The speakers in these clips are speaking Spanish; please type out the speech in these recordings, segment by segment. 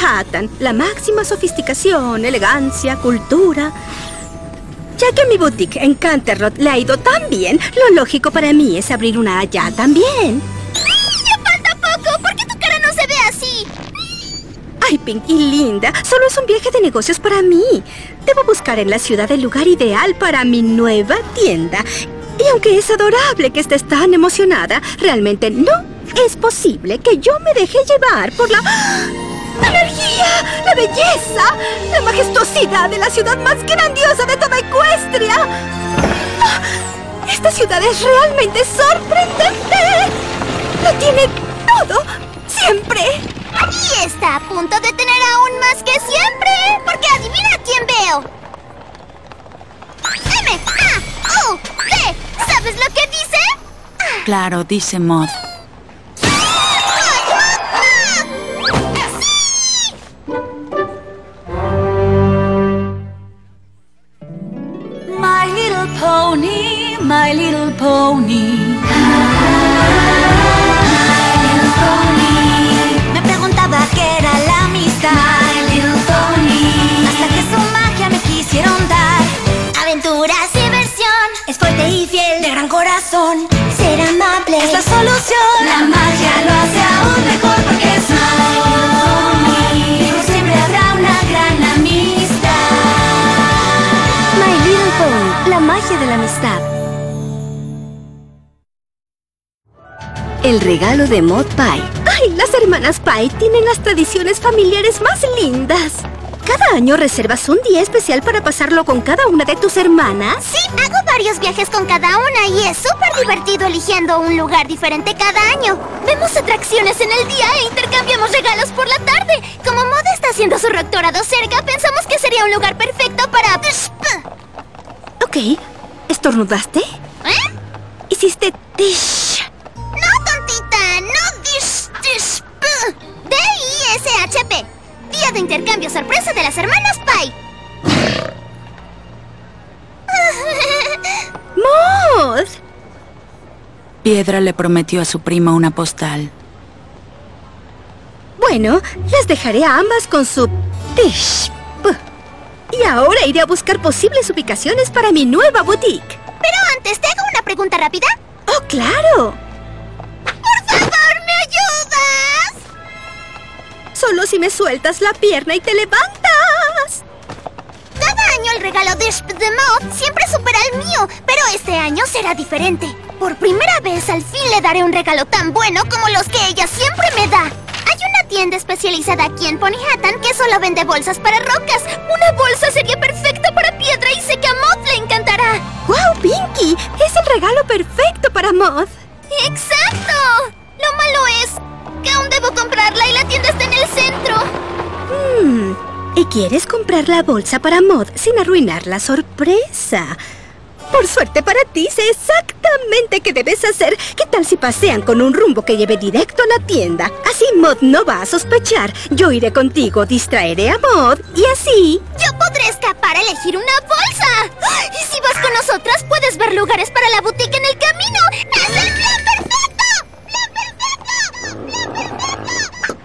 Manhattan. La máxima sofisticación, elegancia, cultura. Ya que a mi boutique en Canterlot le ha ido tan bien, lo lógico para mí es abrir una allá también. ¡Ya falta poco! ¿Por qué tu cara no se ve así? Ay, Pinky linda, solo es un viaje de negocios para mí. Debo buscar en la ciudad el lugar ideal para mi nueva tienda. Y aunque es adorable que estés tan emocionada, realmente no es posible que yo me deje llevar por la energía, la belleza, la majestuosidad de la ciudad más grandiosa de toda Ecuestria. Esta ciudad es realmente sorprendente. Lo tiene todo, siempre. Y está a punto de tener aún más que siempre. Porque adivina quién veo. M-A-U-D. ¿Sabes lo que dice? Claro, dice Maud. My little pony, my little pony. Me preguntaba qué era la amistad. My little pony. Hasta que su magia me quisieron dar. Aventuras, diversión. Es fuerte y fiel, de gran corazón. Ser amable es la solución. La magia lo hace aún mejor porque es My little pony. Por siempre habrá una gran amistad. My Little Pony, la magia de la amistad. El regalo de Maud Pie. ¡Ay! Las hermanas Pie tienen las tradiciones familiares más lindas. ¿Cada año reservas un día especial para pasarlo con cada una de tus hermanas? Sí, hago varios viajes con cada una y es súper divertido eligiendo un lugar diferente cada año. Vemos atracciones en el día e intercambiamos regalos por la tarde. Como Maud está haciendo su doctorado cerca, pensamos que sería un lugar perfecto para... Ok. ¿Estornudaste? ¿Eh? Hiciste tish. No, tontita, no dish. D-I-S-H-P. Día de intercambio sorpresa de las hermanas Pie. ¡Maud! Piedra le prometió a su prima una postal. Bueno, las dejaré a ambas con su tish. Y ahora iré a buscar posibles ubicaciones para mi nueva boutique. Pero antes, ¿te hago una pregunta rápida? ¡Oh, claro! ¡Por favor, me ayudas! Solo si me sueltas la pierna y te levantas. Cada año el regalo de Maud siempre supera el mío, pero este año será diferente. Por primera vez al fin le daré un regalo tan bueno como los que ella siempre me da. Hay una tienda especializada aquí en Ponyhattan que solo vende bolsas para rocas. Una bolsa sería perfecta para Piedra y sé que a Maud le encantará. ¡Wow, Pinky! Es el regalo perfecto para Maud. ¡Exacto! Lo malo es que aún debo comprarla y la tienda está en el centro. ¿Y quieres comprar la bolsa para Maud sin arruinar la sorpresa? Por suerte para ti, sé exactamente qué debes hacer. ¿Qué tal si pasean con un rumbo que lleve directo a la tienda? Así Maud no va a sospechar. Yo iré contigo, distraeré a Maud y así... ¡Yo podré escapar a elegir una bolsa! Y si vas con nosotras, puedes ver lugares para la boutique en el camino. ¡Es el plan perfecto! ¡Plan perfecto! ¡Plan perfecto!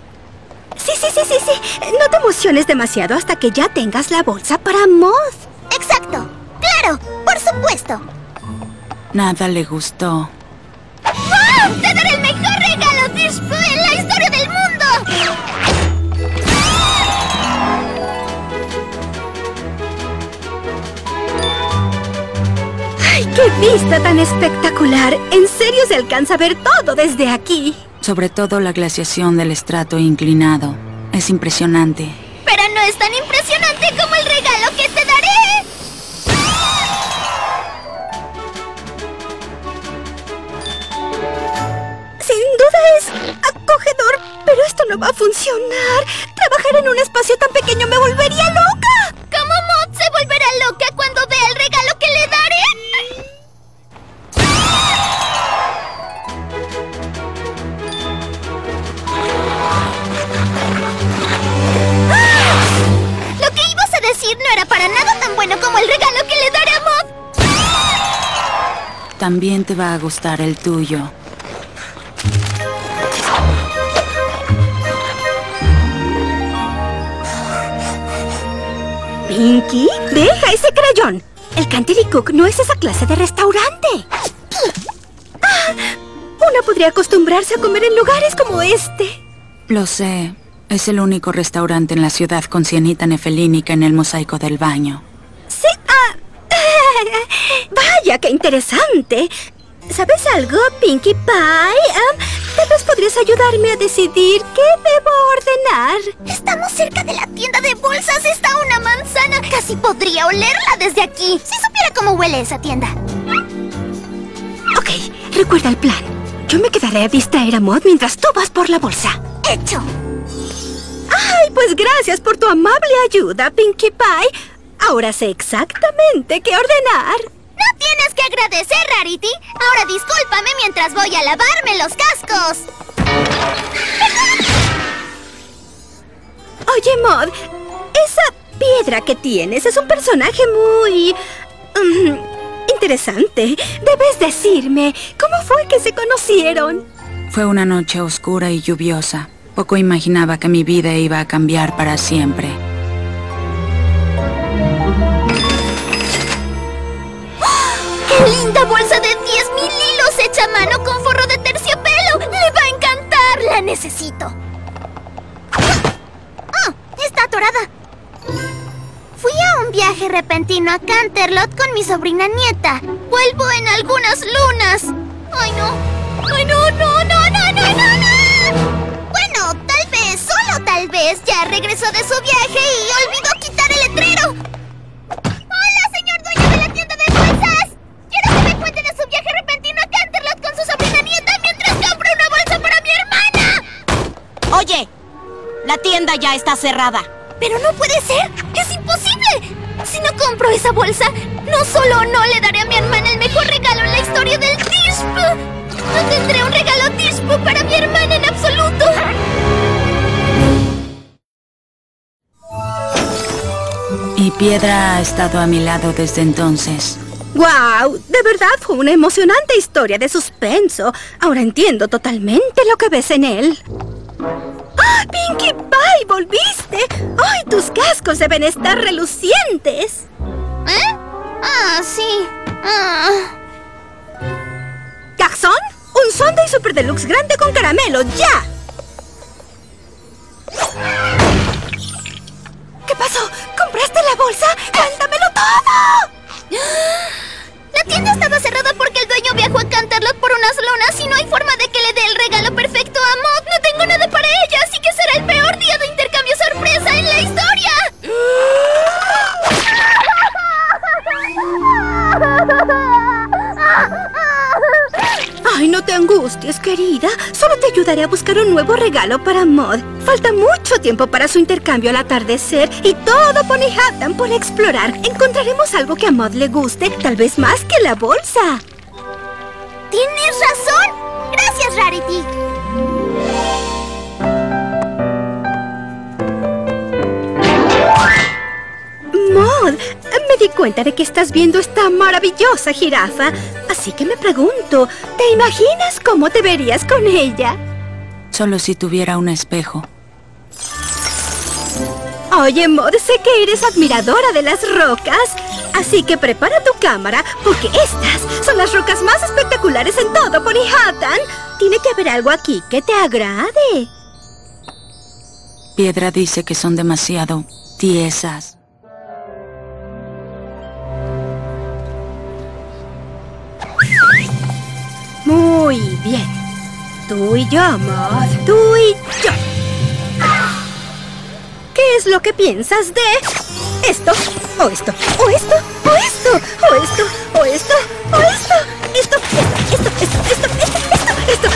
Sí. No te emociones demasiado hasta que ya tengas la bolsa para Maud. ¡Exacto! ¡Claro! ¡Por supuesto! Nada le gustó. ¡Wow! ¡Te daré el mejor regalo en la historia del mundo! ¡Ay, qué vista tan espectacular! En serio se alcanza a ver todo desde aquí. Sobre todo la glaciación del estrato inclinado. Es impresionante. Pero no es tan impresionante como el regalo que te daré. Sin duda es acogedor, pero esto no va a funcionar. Trabajar en un espacio tan pequeño me volvería loca. ¿Cómo Maud se volverá loca cuando vea el regalo que le daré? Lo que ibas a decir no era para nada tan bueno como el regalo que le daré a Maud. También te va a gustar el tuyo. Pinky, deja ese crayón. El Cantery Cook no es esa clase de restaurante. Una podría acostumbrarse a comer en lugares como este. Lo sé. Es el único restaurante en la ciudad con cianita nefelínica en el mosaico del baño. Sí. Vaya, qué interesante. ¿Sabes algo, Pinkie Pie? Tal vez podrías ayudarme a decidir qué debo ordenar. Estamos cerca de la tienda de bolsas. Está una manzana. Casi podría olerla desde aquí. Si supiera cómo huele esa tienda. Ok, recuerda el plan. Yo me quedaré a distraer a Maud mientras tú vas por la bolsa. ¡Hecho! ¡Ay, pues gracias por tu amable ayuda, Pinkie Pie! Ahora sé exactamente qué ordenar. No tienes que agradecer, Rarity. Ahora discúlpame mientras voy a lavarme los cascos. Oye, Maud, esa piedra que tienes es un personaje muy... interesante. Debes decirme, ¿cómo fue que se conocieron? Fue una noche oscura y lluviosa. Poco imaginaba que mi vida iba a cambiar para siempre. ¡Qué linda bolsa de 10.000 hilos hecha a mano con forro de terciopelo! ¡Le va a encantar! ¡La necesito! ¡Oh! ¡Está atorada! Fui a un viaje repentino a Canterlot con mi sobrina nieta. Vuelvo en algunas lunas. ¡Ay, no! ¡Ay, no, no, no, no, no, no, no! Bueno, tal vez, solo tal vez, ya regresó de su viaje y olvidó quitar el letrero. ¡Hola, señor dueño de la tienda de bolsas! Quiero que me cuente de su viaje repentino a Canterlot con su sobrina nieta mientras compro una bolsa para mi hermana. Oye, la tienda ya está cerrada. ¡Pero no puede ser! ¡Es imposible! Si no compro esa bolsa, no solo no le daré a mi hermana el mejor regalo en la historia del Tishp, no tendré un regalo Tishp para mi hermana en absoluto. Y Piedra ha estado a mi lado desde entonces. ¡Guau! De verdad fue una emocionante historia de suspenso. Ahora entiendo totalmente lo que ves en él. ¡Ah, Pinkie Pie! ¡Volviste! ¡Ay, tus cascos deben estar relucientes! ¿Eh? Ah, sí. ¿Garçon? Un sundae super deluxe grande con caramelo, ¡ya! ¿Qué pasó? ¿Compraste la bolsa? ¡Cuéntamelo todo! La tienda estaba cerrada porque el dueño viajó a Canterlot por unas lunas y no hay forma de que le dé el regalo perfecto a Maud. No tengo nada para ella, así que será el peor día de intercambio sorpresa en la historia. Ay, no te angusties, querida. Solo te ayudaré a buscar un nuevo regalo para Maud. Falta mucho tiempo para su intercambio al atardecer y todo Ponyhattan por explorar. Encontraremos algo que a Maud le guste, tal vez más que la bolsa. ¡Tienes razón! ¡Gracias, Rarity! Maud, me di cuenta de que estás viendo esta maravillosa jirafa. Así que me pregunto, ¿te imaginas cómo te verías con ella? Solo si tuviera un espejo. Oye, Maud, sé que eres admiradora de las rocas. Así que prepara tu cámara, porque estas son las rocas más espectaculares en todo Ponyhattan. Tiene que haber algo aquí que te agrade. Piedra dice que son demasiado tiesas. Muy bien. Tú y yo, Maud. Tú y yo. ¿Qué es lo que piensas de esto? O esto, o esto, o esto, o esto, o esto, o esto, esto.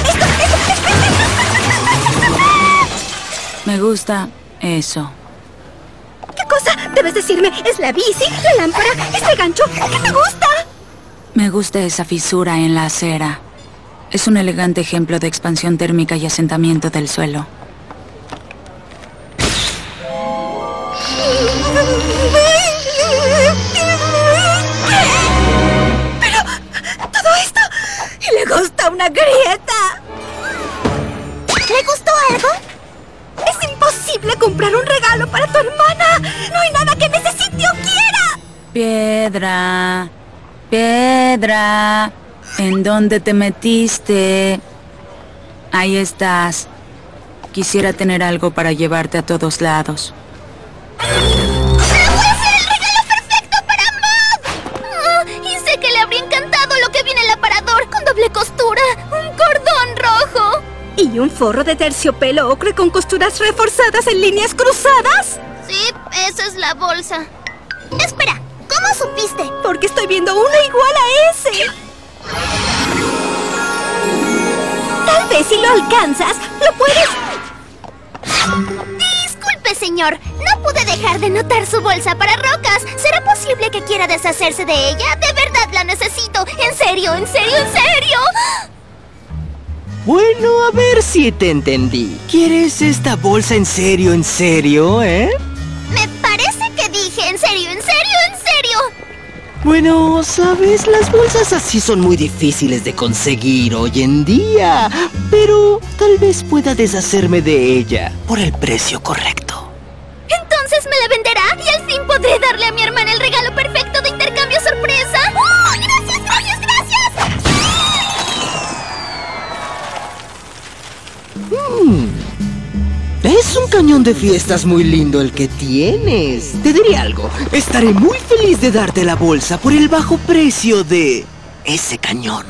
Me gusta eso. ¿Qué cosa? Debes decirme, ¿es la bici, la lámpara, este gancho? ¿Qué te gusta? Me gusta esa fisura en la acera. Es un elegante ejemplo de expansión térmica y asentamiento del suelo. Pero, ¿todo esto? ¿Y le gusta una grieta? ¿Le gustó algo? Es imposible comprar un regalo para tu hermana. No hay nada que necesite Piedra, piedra, ¿en dónde te metiste? Ahí estás. Quisiera tener algo para llevarte a todos lados. Y sé que le habría encantado lo que viene en el aparador con doble costura, un cordón rojo. ¿Y un forro de terciopelo ocre con costuras reforzadas en líneas cruzadas? Sí, esa es la bolsa. Espera, ¿cómo supiste? Porque estoy viendo una igual a ese. Tal vez si lo alcanzas, lo puedes... Disculpe, señor. No pude dejar de notar su bolsa para rocas. ¿Será posible que quiera deshacerse de ella? De verdad la necesito. En serio, en serio, en serio. Bueno, a ver si te entendí. ¿Quieres esta bolsa en serio, eh? Me parece que dije en serio, en serio, en serio. Bueno, ¿sabes? Las bolsas así son muy difíciles de conseguir hoy en día. Pero tal vez pueda deshacerme de ella por el precio correcto. Entonces me la venderá y al fin podré darle a mi hermana el regalo perfecto de intercambio sorpresa. ¡Oh, gracias, gracias, gracias! Es un cañón de fiestas muy lindo el que tienes. Te diré algo. Estaré muy feliz de darte la bolsa por el bajo precio de ese cañón.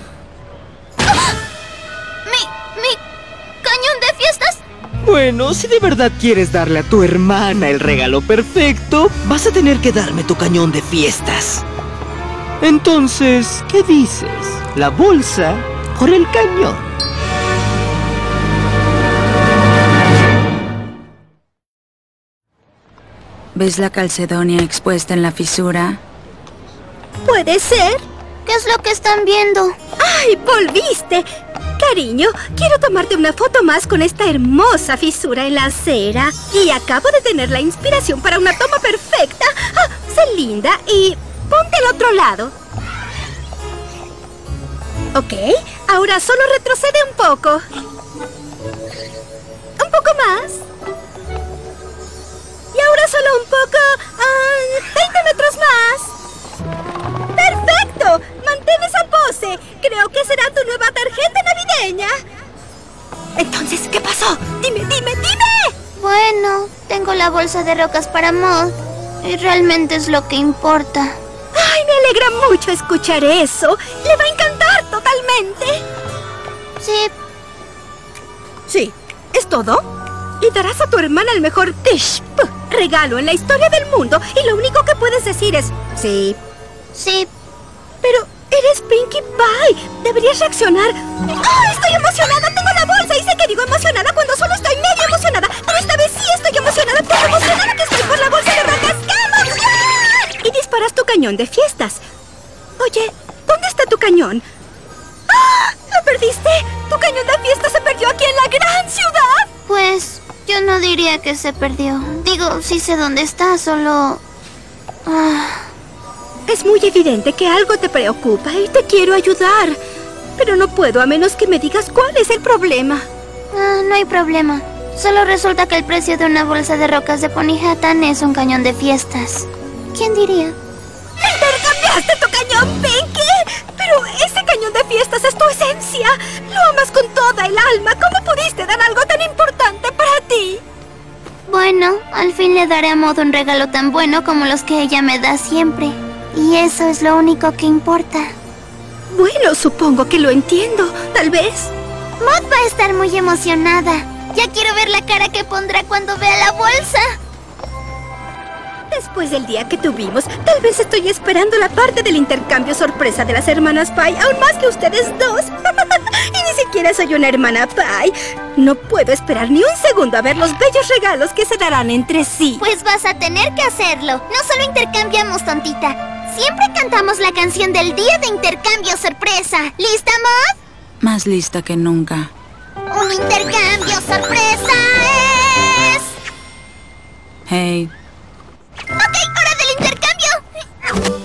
¿Mi cañón de fiestas? Bueno, si de verdad quieres darle a tu hermana el regalo perfecto, vas a tener que darme tu cañón de fiestas. Entonces, ¿qué dices? ¿La bolsa por el cañón? ¿Ves la calcedonia expuesta en la fisura? ¿Puede ser? ¿Qué es lo que están viendo? ¡Ay, volviste! Cariño, quiero tomarte una foto más con esta hermosa fisura en la acera. Y acabo de tener la inspiración para una toma perfecta. ¡Ah, sé linda! Y ponte al otro lado. Ok, ahora solo retrocede un poco. Un poco más. Y ahora solo un poco... 20 metros más. ¡Perfecto! Mantén esa pose. Creo que será tu nueva tarjeta navideña. Entonces, ¿qué pasó? Dime, dime, dime. Bueno, tengo la bolsa de rocas para Maud. Y realmente es lo que importa. Ay, me alegra mucho escuchar eso. Le va a encantar totalmente. Sí. Sí, ¿es todo? Y darás a tu hermana el mejor regalo en la historia del mundo. Y lo único que puedes decir es... Sí. Sí. Pero eres Pinkie Pie. Deberías reaccionar. ¡Oh, estoy emocionada! Tengo la bolsa. Y sé que digo emocionada cuando solo estoy medio emocionada. Pero esta vez sí estoy emocionada. Tan emocionada que estoy por la bolsa de rocas. ¡Qué emoción! Y disparas tu cañón de fiestas. Oye, ¿dónde está tu cañón? ¡Ah! ¿Lo perdiste? Tu cañón de fiestas se perdió aquí en la gran ciudad. Pues... yo no diría que se perdió. Digo, sí sé dónde está, solo... Es muy evidente que algo te preocupa y te quiero ayudar. Pero no puedo a menos que me digas cuál es el problema. No hay problema. Solo resulta que el precio de una bolsa de rocas de Ponyhattan es un cañón de fiestas. ¿Quién diría? ¡Intercambiaste tu cañón, Pinkie! Pero ese cañón de fiestas es tu esencia. Lo amas con toda el alma. ¿Cómo pudiste dar algo tan importante para ti? Bueno, al fin le daré a Maud un regalo tan bueno como los que ella me da siempre. Y eso es lo único que importa. Bueno, supongo que lo entiendo. Tal vez. Maud va a estar muy emocionada. Ya quiero ver la cara que pondrá cuando vea la bolsa. Después del día que tuvimos, tal vez estoy esperando la parte del intercambio sorpresa de las hermanas Pie, aún más que ustedes dos. Y ni siquiera soy una hermana Pie. No puedo esperar ni un segundo a ver los bellos regalos que se darán entre sí. Pues vas a tener que hacerlo. No solo intercambiamos, tontita. Siempre cantamos la canción del día de intercambio sorpresa. ¿Lista, Maud? Más lista que nunca. Un intercambio sorpresa es... Hey. ¡Ok, hora del intercambio!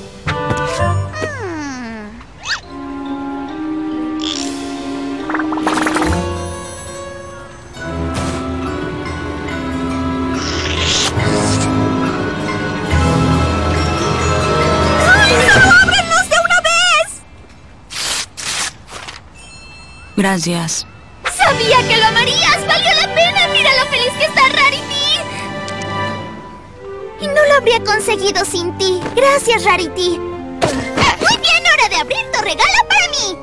Gracias. ¡Sabía que lo amarías! ¡Valió la pena! ¡Mira lo feliz que está Rarity! Y no lo habría conseguido sin ti. Gracias, Rarity. Muy bien, hora de abrir tu regalo para mí.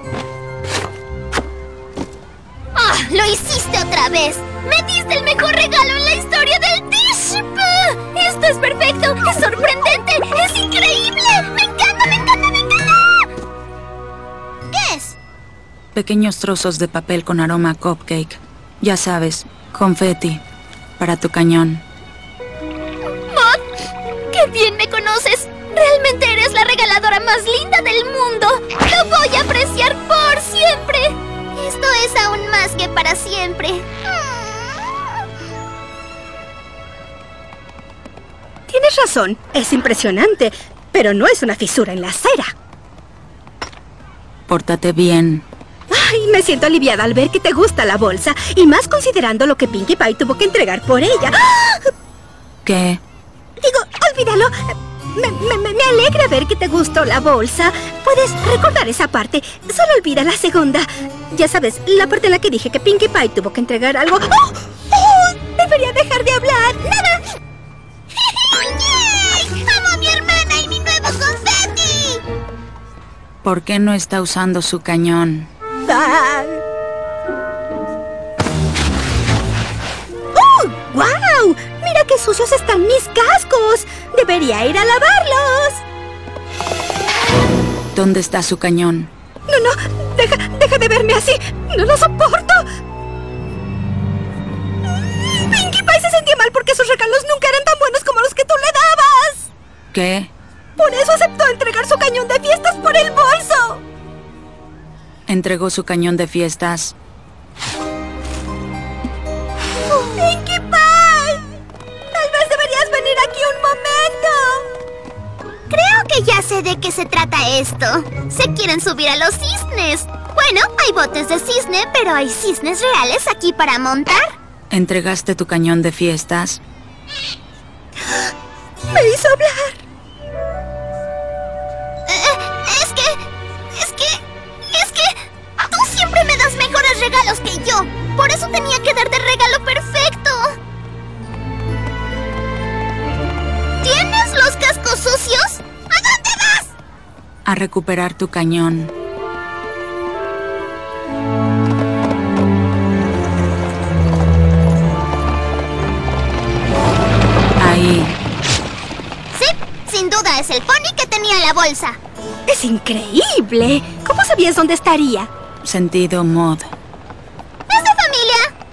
¡Ah! ¡Lo hiciste otra vez! ¡Me diste el mejor regalo en la historia del Dish! ¡Esto es perfecto! ¡Es sorprendente! ¡Es increíble! ¡Me encanta, me encanta, me encanta! ¿Qué es? Pequeños trozos de papel con aroma a cupcake. Ya sabes, confeti. Para tu cañón. ¡Maud! ¡Qué bien me conoces! ¡Realmente eres la regaladora más linda del mundo! ¡Lo voy a apreciar por siempre! Esto es aún más que para siempre. Tienes razón, es impresionante, pero no es una fisura en la acera. Pórtate bien. Ay, me siento aliviada al ver que te gusta la bolsa, y más considerando lo que Pinkie Pie tuvo que entregar por ella. ¡Ah! ¿Qué? Digo, olvídalo. Me alegra ver que te gustó la bolsa. Puedes recordar esa parte. Solo olvida la segunda. Ya sabes, la parte en la que dije que Pinkie Pie tuvo que entregar algo. ¡Oh! ¡Oh! Debería dejar de hablar. ¡Nada! ¡Yay! ¡Amo a mi hermana y mi nuevo confeti! ¿Por qué no está usando su cañón? Ah. ¡Oh! ¡Guau! ¡Mira qué sucios están mis cascos! ¡Debería ir a lavarlos! ¿Dónde está su cañón? No, deja de verme así. ¡No lo soporto! Pinkie Pie se sentía mal porque sus regalos nunca eran tan buenos como los que tú le dabas. ¿Qué? Por eso aceptó entregar su cañón de fiestas por el bolso. ¿Entregó su cañón de fiestas? ¡Pinkie Pie! Tal vez deberías venir aquí un momento. Creo que ya sé de qué se trata esto. Se quieren subir a los cisnes. Bueno, hay botes de cisne, pero hay cisnes reales aquí para montar. ¿Entregaste tu cañón de fiestas? Me hizo hablar. Es que tú siempre me das mejores regalos que yo. Por eso tenía que darte el regalo perfecto. ¿Tienes los cascos sucios? ¿A dónde vas? A recuperar tu cañón. Ahí. Sí, sin duda es el pony que tenía la bolsa. Es increíble. ¿Cómo sabías dónde estaría? Sentido Maud. ¿Es de familia?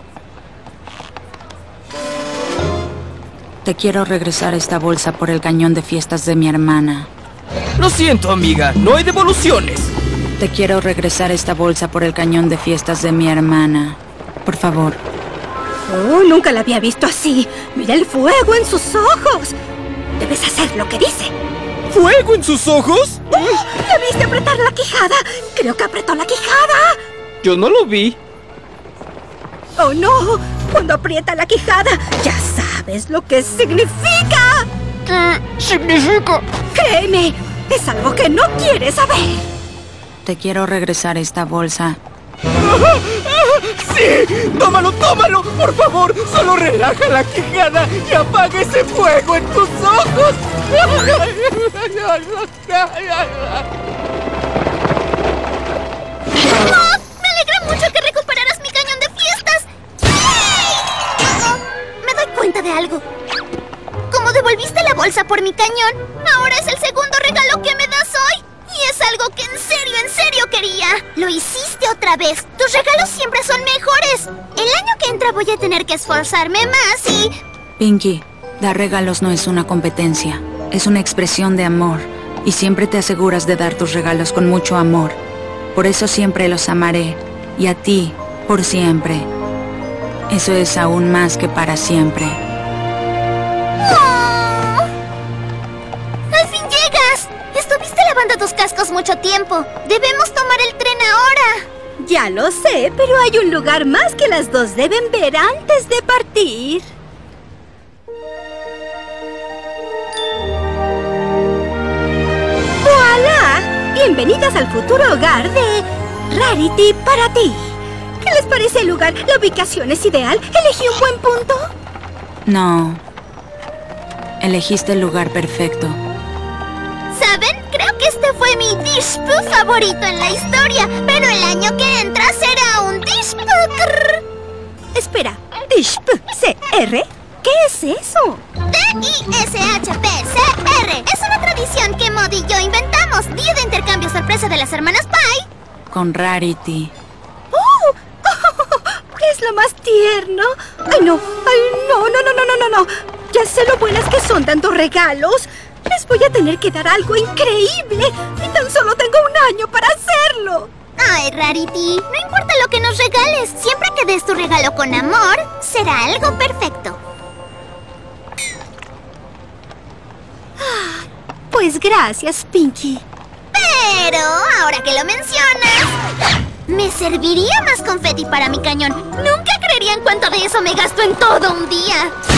Te quiero regresar esta bolsa por el cañón de fiestas de mi hermana. Lo siento, amiga. No hay devoluciones. Te quiero regresar esta bolsa por el cañón de fiestas de mi hermana. Por favor. Oh, nunca la había visto así. Mira el fuego en sus ojos. Debes hacer lo que dice. ¿Fuego en sus ojos? ¡Oh! ¿La viste apretar la quijada? Creo que apretó la quijada. Yo no lo vi. ¡Oh, no! Cuando aprieta la quijada, ya sabes lo que significa. ¿Qué significa? Créeme, es algo que no quieres saber. Te quiero regresar esta bolsa. ¡Sí! ¡Tómalo, tómalo! ¡Por favor! ¡Solo relaja la quijada y apaga ese fuego en tus ojos! ¡Oh! Me alegra mucho que recuperaras mi cañón de fiestas. ¡Yay! Me doy cuenta de algo. Como devolviste la bolsa por mi cañón, ahora es el segundo regalo que me das hoy. Y es algo que en serio quería. Lo hiciste otra vez. Tus regalos siempre son mejores. El año que entra voy a tener que esforzarme más y... Pinkie, dar regalos no es una competencia. Es una expresión de amor. Y siempre te aseguras de dar tus regalos con mucho amor. Por eso siempre los amaré. Y a ti, por siempre. Eso es aún más que para siempre. ¡Oh! ¡Al fin llegas! Estuviste lavando tus cascos mucho tiempo. Debemos tomar el tren ahora. Ya lo sé, pero hay un lugar más que las dos deben ver antes de partir. ¡Voilà! Bienvenidas al futuro hogar de Rarity para ti. ¿Qué les parece el lugar? ¿La ubicación es ideal? ¿Elegí un buen punto? No. Elegiste el lugar perfecto. ¿Saben? Creo que este fue mi Dishpu favorito en la historia, pero el año que entra será un Dishpu. Espera, Dishpu, CR, ¿qué es eso? D-I-S-H-P-C-R. Es una tradición que Mod y yo inventamos. Día de intercambio sorpresa de las hermanas Pie. Con Rarity. ¡Oh! ¿Qué es lo más tierno? ¡Ay, no! ¡Ay, no! ¡No! Ya sé lo buenas que son tantos regalos. Les voy a tener que dar algo increíble. Y tan solo tengo un año para hacerlo. Ay, Rarity, no importa lo que nos regales. Siempre que des tu regalo con amor, será algo perfecto. Pues gracias, Pinkie. Pero, ahora que lo mencionas, me serviría más confeti para mi cañón. Nunca creerían cuánto de eso me gasto en todo un día.